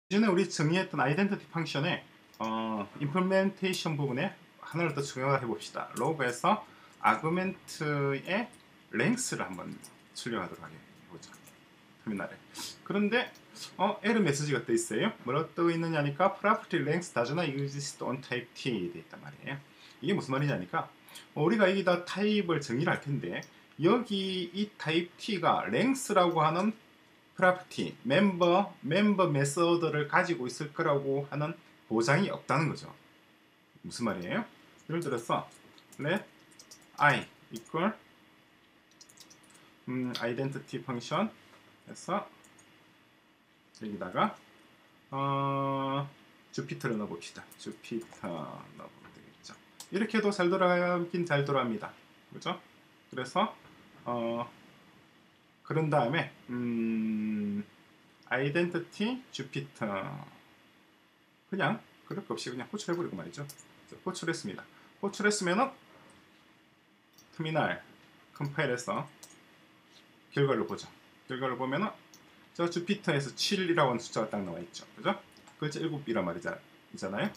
기존에 우리 정의했던 아이덴티티 펑션의 임플멘테이션 부분에 하나를 더 추가해 봅시다. 로그에서 아구멘트의 랭스를 한번 출력하도록 해보자. 터미널에. 그런데 에러 메시지가 떠 있어요. 뭐라고 떠 있느냐니까 property length does not exist on type T 돼 있단 말이에요. 이게 무슨 말이냐니까 우리가 여기다 타입을 정의를 할 텐데 여기 이 타입 T가 length라고 하는 프로퍼티, 멤버 메서드를 가지고 있을 거라고 하는 보장이 없다는 거죠. 무슨 말이에요? 예를 들어서 let I equal identity function 해서 여기다가 주피터를 넣어봅시다. 주피터 넣어보면 되겠죠. 이렇게 해도 잘 돌아가긴 잘 돌아갑니다. 그죠? 그래서 그런 다음에 아이덴티티 주피터 그냥 그럴 것 없이 그냥 호출해버리고 말이죠. 호출했습니다. 호출했으면은 터미널 컴파일해서 결과를 보죠. 결과를 보면은 저 주피터에서 7이라고 하는 숫자가 딱 나와 있죠. 그죠? 글자 7이란 말이잖아요.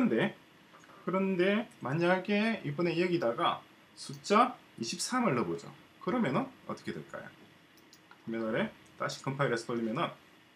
그런데 만약에 이번에 여기다가 숫자 23을 넣어보죠. 그러면은 어떻게 될까요? 터미널에 다시 컴파일해서 돌리면은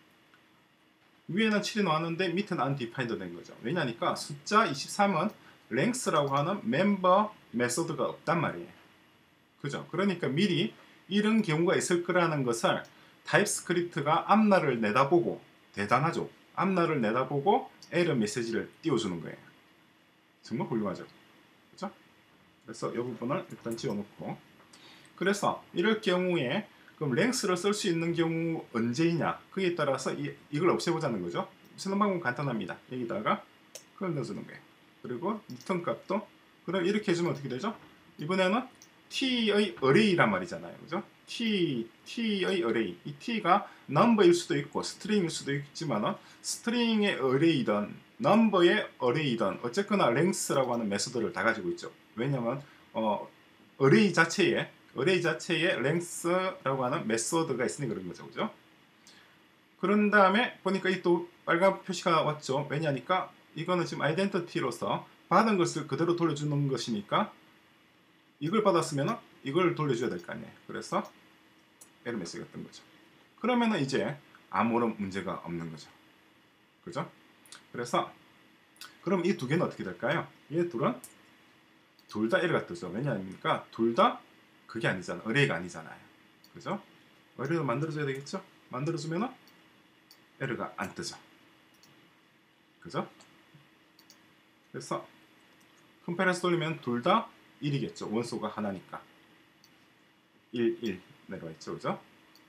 위에는 7이 나왔는데 밑에는 undefined 된 거죠. 왜냐니까 숫자 23은 length라고 하는 멤버 메소드가 없단 말이에요. 그죠? 그러니까 미리 이런 경우가 있을 거라는 것을 타입스크립트가 앞날을 내다보고 대단하죠. 앞날을 내다보고 에러 메시지를 띄워주는 거예요. 정말 훌륭하죠. 그죠? 그래서 이 부분을 일단 지워놓고 그래서 이럴 경우에 그럼 랭스를 쓸 수 있는 경우 언제이냐 그에 따라서 이걸 없애보자는 거죠. 쓰는 방법은 간단합니다. 여기다가 그걸 넣어주는 거예요. 그리고 리턴 값도 그럼 이렇게 해주면 어떻게 되죠? 이번에는 t의 array란 말이잖아요. 그죠? t의 array 이 t가 number일 수도 있고 string일 수도 있지만 string의 array든 number의 array든 어쨌거나 length라고 하는 메소드를 다 가지고 있죠. 왜냐하면 array 자체에 length라고 하는 메소드가 있으니 그런 거죠. 그죠? 그런 다음에 보니까 이 또 빨간 표시가 왔죠. 왜냐니까 이거는 지금 아이덴티티로서 받은 것을 그대로 돌려주는 것이니까 이걸 받았으면 이걸 돌려줘야 될 거 아니에요. 그래서 에러 메시지가 뜬 거죠. 그러면은 이제 아무런 문제가 없는 거죠. 그죠? 그래서 그럼 이 두 개는 어떻게 될까요? 이 둘은 둘 다 에러가 뜨죠. 왜냐하니까 둘 다 그게 아니잖아. 어레이가 아니잖아요. 그죠? 어레이를 만들어줘야 되겠죠? 만들어주면은 에러가 안 뜨죠. 그죠? 그래서 컴파일해서 돌리면 둘 다 1이겠죠. 원소가 하나니까. 1, 1 내려와 있죠. 그죠?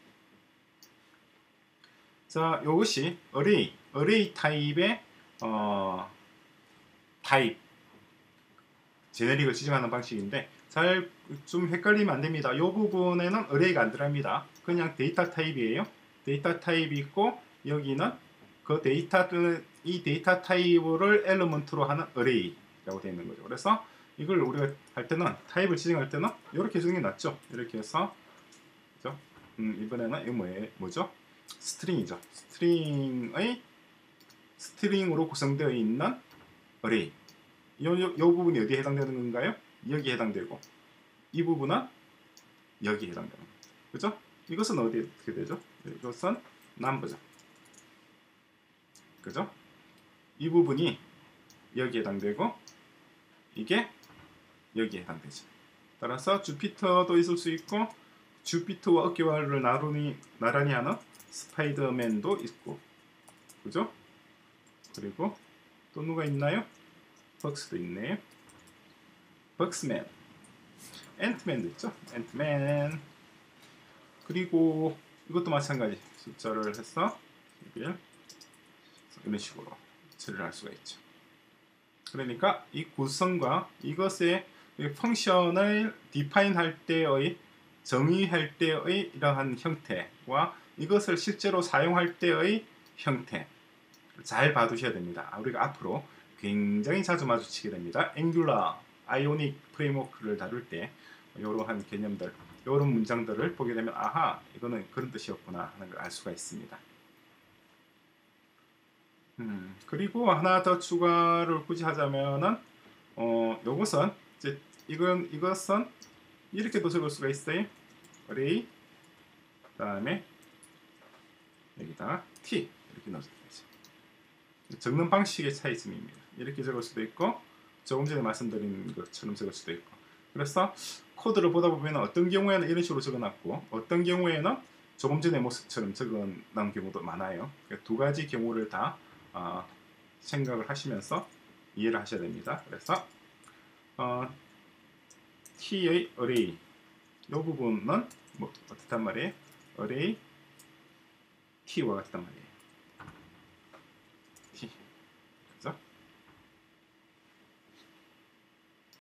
자, 이것이 어레이 타입의 타입 제네릭을 지정하는 방식인데 잘 좀 헷갈리면 안 됩니다. 이 부분에는 어레이가 안 들어갑니다. 그냥 데이터 타입이에요. 데이터 타입이 있고 여기는 그 이 데이터 타입을 엘리먼트로 하는 어레이라고 되어 있는 거죠. 그래서 이걸 우리가 할 때는 타입을 지정할 때는 이렇게 해주는 게 낫죠. 이렇게 해서 그죠? 이번에는 이거 뭐죠? 스트링이죠. 스트링으로 구성되어 있는 어레이. 이 부분이 어디에 해당되는 건가요? 여기에 해당되고 이 부분은 여기에 해당되는 거죠. 그죠? 이것은 어디에 어떻게 되죠? 이것은 number죠. 그죠? 이 부분이 여기에 해당되고 이게 여기에 해당되죠. 따라서 주피터도 있을 수 있고 주피터와 어깨와를 나란히 하는 스파이더맨도 있고 그죠? 그리고 또 누가 있나요? 벅스도 있네요. 벅스맨 앤트맨도 있죠. 앤트맨 그리고 이것도 마찬가지 숫자를 해서 이런 식으로 처리를 할 수가 있죠. 그러니까 이 구성과 이것의 펑션을 디파인 할 때의 정의할 때의 이러한 형태와 이것을 실제로 사용할 때의 형태 잘 봐두셔야 됩니다. 우리가 앞으로 굉장히 자주 마주치게 됩니다. 앵귤라, 아이오닉 프레임워크를 다룰 때 이러한 개념들, 이런 문장들을 보게 되면 아하, 이거는 그런 뜻이었구나 하는 걸 알 수가 있습니다. 그리고 하나 더 추가를 굳이 하자면은 요것은 이제 이것은 이렇게도 적을 수가 있어요. array 그다음에 여기다가 t 이렇게 넣어서 되죠. 적는 방식의 차이점입니다. 이렇게 적을 수도 있고 조금 전에 말씀드린 것처럼 적을 수도 있고. 그래서 코드를 보다 보면 어떤 경우에는 이런 식으로 적어놨고 어떤 경우에는 조금 전의 모습처럼 적어놓은 경우도 많아요. 그러니까 두 가지 경우를 다 생각을 하시면서 이해를 하셔야 됩니다. 그래서 t의 array 이 부분은 뭐 어떻단 말이에요? array t와 같단 말이에요.